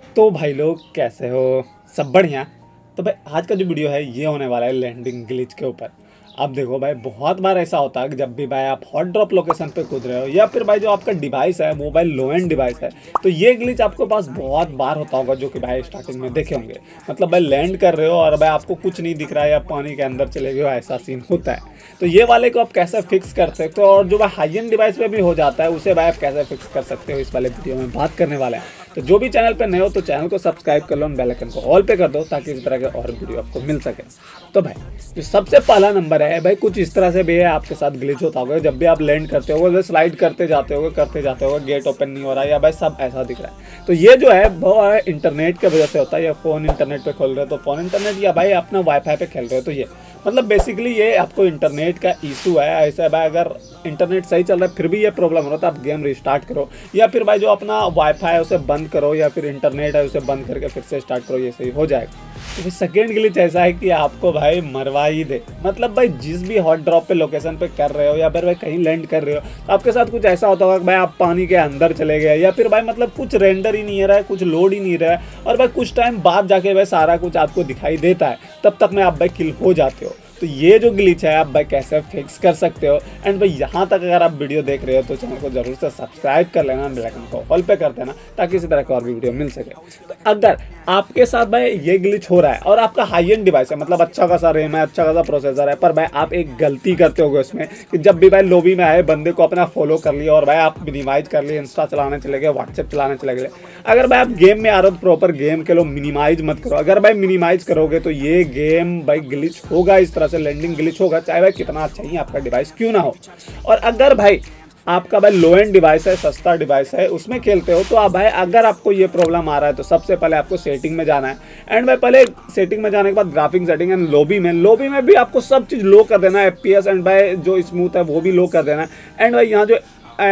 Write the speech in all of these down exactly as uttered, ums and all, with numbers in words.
तो भाई लोग कैसे हो? सब बढ़िया। तो भाई आज का जो वीडियो है ये होने वाला है लैंडिंग ग्लिच के ऊपर। अब देखो भाई, बहुत बार ऐसा होता है कि जब भी भाई आप हॉट ड्रॉप लोकेशन पे कूद रहे हो या फिर भाई जो आपका डिवाइस है वो भाई लो एंड डिवाइस है, तो ये ग्लिच आपके पास बहुत बार होता होगा, जो कि भाई स्टार्टिंग में देखे होंगे। मतलब भाई लैंड कर रहे हो और भाई आपको कुछ नहीं दिख रहा है या पानी के अंदर चले गए हो, ऐसा सीन होता है। तो ये वाले को आप कैसे फिक्स कर सकते हो, और जो भाई हाई एंड डिवाइस पे भी हो जाता है उसे भाई आप कैसे फिक्स कर सकते हो, इस वाले वीडियो में बात करने वाले हैं। तो जो भी चैनल पे नए हो तो चैनल को सब्सक्राइब कर लो, बेल आइकन को ऑल पे कर दो ताकि इस तरह के और वीडियो आपको मिल सके। तो भाई जो सबसे पहला नंबर है भाई, कुछ इस तरह से भी है आपके साथ ग्लिच होता होगा। जब भी आप लैंड करते हो, स्लाइड करते जाते हो करते जाते हो गेट ओपन नहीं हो रहा है या भाई सब ऐसा दिख रहा है, तो ये जो है वो इंटरनेट की वजह से होता है। या फोन इंटरनेट पे खोल रहे हो तो फोन इंटरनेट, या भाई अपना वाईफाई पे खेल रहे हो तो ये मतलब बेसिकली ये आपको इंटरनेट का इशू है। ऐसा है भाई, अगर इंटरनेट सही चल रहा है फिर भी ये प्रॉब्लम हो रहा है तो आप गेम रिस्टार्ट करो, या फिर भाई जो अपना वाईफाई है उसे बंद करो, या फिर इंटरनेट है उसे बंद करके फिर से स्टार्ट करो, ये सही हो जाएगा। तो फिर सेकेंड ग्लिच ऐसा है कि आपको भाई मरवा ही दे। मतलब भाई जिस भी हॉट ड्रॉप पे लोकेशन पे कर रहे हो या फिर भाई कहीं लैंड कर रहे हो तो आपके साथ कुछ ऐसा होता होगा कि भाई आप पानी के अंदर चले गए, या फिर भाई मतलब कुछ रेंडर ही नहीं हो रहा है, कुछ लोड ही नहीं रहा है, और भाई कुछ टाइम बाद जाके भाई सारा कुछ आपको दिखाई देता है, तब तक में आप भाई किल हो जाते हो। तो ये जो ग्लिच है आप भाई कैसे फिक्स कर सकते हो। एंड भाई यहाँ तक अगर आप वीडियो देख रहे हो तो चैनल को जरूर से सब्सक्राइब कर लेना, बेल आइकन को ऑल पे कर देना ताकि इसी तरह का और भी वीडियो मिल सके। तो अगर आपके साथ भाई ये ग्लिच हो रहा है और आपका हाई एंड डिवाइस है, मतलब अच्छा खासा रैम है, अच्छा खासा प्रोसेसर है, पर भाई आप एक गलती करते होगे उसमें कि जब भी भाई लॉबी में आए बंदे को अपना फॉलो कर लिया और भाई आप मिनिमाइज कर लिए, इंस्टा चलाने चले गए, व्हाट्सएप चलाने चले गए। अगर भाई आप गेम में आ रहे हो तो प्रॉपर गेम के लो, मिनिमाइज मत करो। अगर भाई मिनिमाइज करोगे तो ये गेम भाई ग्लिच होगा, इस तरह से लैंडिंग ग्लिच होगा, चाहे भाई कितना अच्छा ही आपका डिवाइस क्यों ना हो। और अगर भाई आपका भाई लो एंड डिवाइस है, सस्ता डिवाइस है, उसमें खेलते हो तो आप भाई अगर आपको ये प्रॉब्लम आ रहा है तो सबसे पहले आपको सेटिंग में जाना है। एंड भाई पहले सेटिंग में जाने के बाद ग्राफिक सेटिंग एंड लॉबी में लॉबी में भी आपको सब चीज़ लो कर देना है, एफपीएस एंड भाई जो स्मूथ है वो भी लो कर देना है। एंड भाई यहाँ जो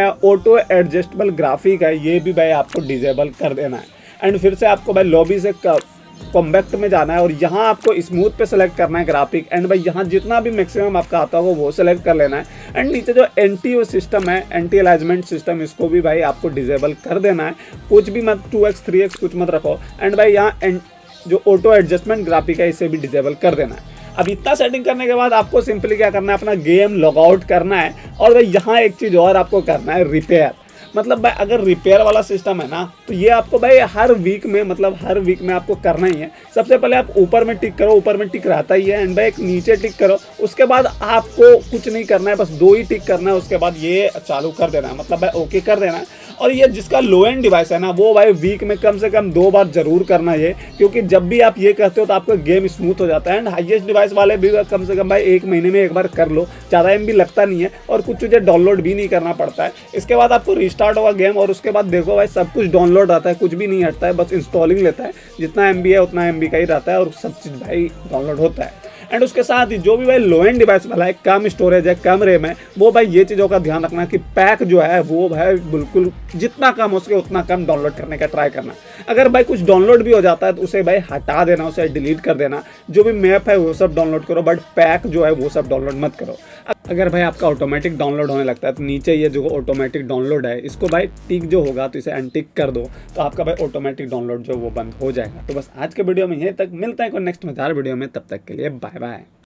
ऑटो एडजस्टेबल ग्राफिक है ये भी भाई आपको डिजेबल कर देना है। एंड फिर से आपको भाई लॉबी से कॉम्पैक्ट में जाना है और यहाँ आपको स्मूथ पे सेलेक्ट करना है ग्राफिक। एंड भाई यहाँ जितना भी मैक्सिमम आपका आता होगा वो सेलेक्ट कर लेना है। एंड नीचे जो एंटी सिस्टम है, एंटी अलाइजमेंट सिस्टम, इसको भी भाई आपको डिजेबल कर देना है। कुछ भी मत टू एक्स थ्री एक्स कुछ मत रखो। एंड भाई यहाँ जो ऑटो एडजस्टमेंट ग्राफिक है इसे भी डिजेबल कर देना है। अब इतना सेटिंग करने के बाद आपको सिंपली क्या करना है, अपना गेम लॉग आउट करना है। और भाई यहाँ एक चीज़ और आपको करना है, रिपेयर। मतलब भाई अगर रिपेयर वाला सिस्टम है ना तो ये आपको भाई हर वीक में, मतलब हर वीक में आपको करना ही है। सबसे पहले आप ऊपर में टिक करो, ऊपर में टिक रहता ही है। एंड भाई एक नीचे टिक करो, उसके बाद आपको कुछ नहीं करना है, बस दो ही टिक करना है, उसके बाद ये चालू कर देना है, मतलब भाई ओके कर देना है। और ये जिसका लो एंड डिवाइस है ना वो भाई वीक में कम से कम दो बार जरूर करना है, क्योंकि जब भी आप ये करते हो तो आपका गेम स्मूथ हो जाता है। एंड हाईएस्ट डिवाइस वाले भी कम से कम भाई एक महीने में एक बार कर लो, ज़्यादा एम भी लगता नहीं है और कुछ चीज़ें डाउनलोड भी नहीं करना पड़ता है। इसके बाद आपको रिस्टार्ट होगा गेम और उसके बाद देखो भाई सब कुछ डाउनलोड आता है, कुछ भी नहीं हटता है, बस इंस्टॉलिंग लेता है। जितना एम बी है उतना एम बी का ही रहता है और सब चीज़ भाई डाउनलोड होता है। एंड उसके साथ ही जो भी भाई लो एंड डिवाइस वाला है, कम स्टोरेज है, कम रैम है, वो भाई ये चीज़ों का ध्यान रखना कि पैक जो है वो भाई बिल्कुल जितना कम हो सके उतना कम डाउनलोड करने का ट्राई करना। अगर भाई कुछ डाउनलोड भी हो जाता है तो उसे भाई हटा देना, उसे डिलीट कर देना। जो भी मैप है वो सब डाउनलोड करो, बट पैक जो है वो सब डाउनलोड मत करो। अगर भाई आपका ऑटोमेटिक डाउनलोड होने लगता है तो नीचे ये जो ऑटोमेटिक डाउनलोड है इसको भाई टिक जो होगा तो इसे अनटिक कर दो, तो आपका भाई ऑटोमेटिक डाउनलोड जो वो बंद हो जाएगा। तो बस आज के वीडियो में यहीं तक, मिलता है कोई नेक्स्ट मजेदार वीडियो में, तब तक के लिए बाय बाय।